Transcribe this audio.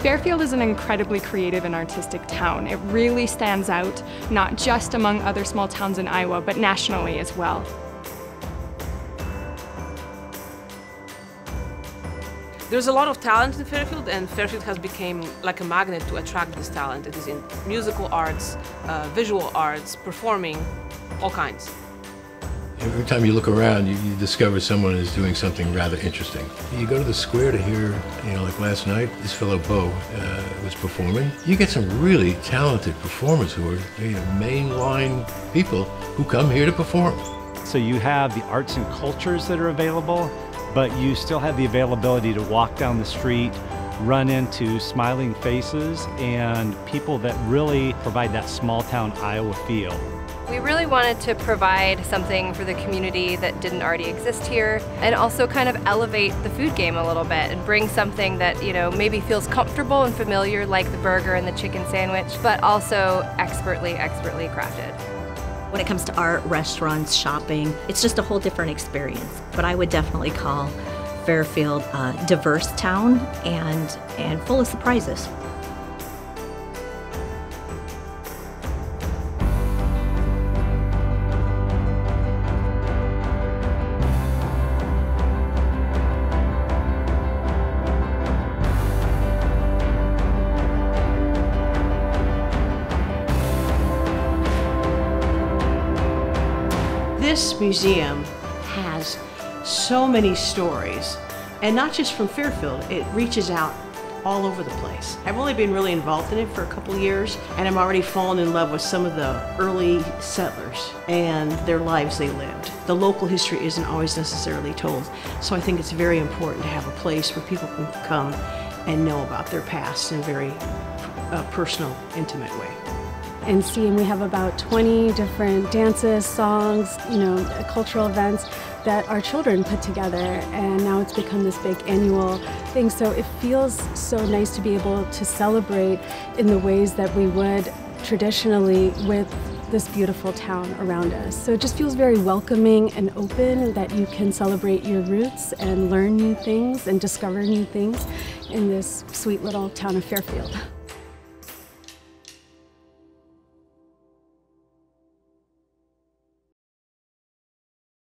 Fairfield is an incredibly creative and artistic town. It really stands out, not just among other small towns in Iowa, but nationally as well. There's a lot of talent in Fairfield, and Fairfield has become like a magnet to attract this talent. It is in musical arts, visual arts, performing, all kinds. Every time you look around, you discover someone is doing something rather interesting. You go to the square to hear, like last night, this fellow Bo was performing. You get some really talented performers who are mainline people who come here to perform. So you have the arts and cultures that are available, but you still have the availability to walk down the street, run into smiling faces and people that really provide that small town Iowa feel. We really wanted to provide something for the community that didn't already exist here, and also kind of elevate the food game a little bit and bring something that, maybe feels comfortable and familiar, like the burger and the chicken sandwich, but also expertly crafted. When it comes to art, restaurants, shopping, it's just a whole different experience. But I would definitely call Fairfield a diverse town and full of surprises. This museum has so many stories, and not just from Fairfield, it reaches out all over the place. I've only been really involved in it for a couple years, and I'm already fallen in love with some of the early settlers and their lives they lived. The local history isn't always necessarily told, so I think it's very important to have a place where people can come and know about their past in a very personal, intimate way. And we have about 20 different dances, songs, cultural events that our children put together, and now it's become this big annual thing. So it feels so nice to be able to celebrate in the ways that we would traditionally with this beautiful town around us. So it just feels very welcoming and open, that you can celebrate your roots and learn new things and discover new things in this sweet little town of Fairfield.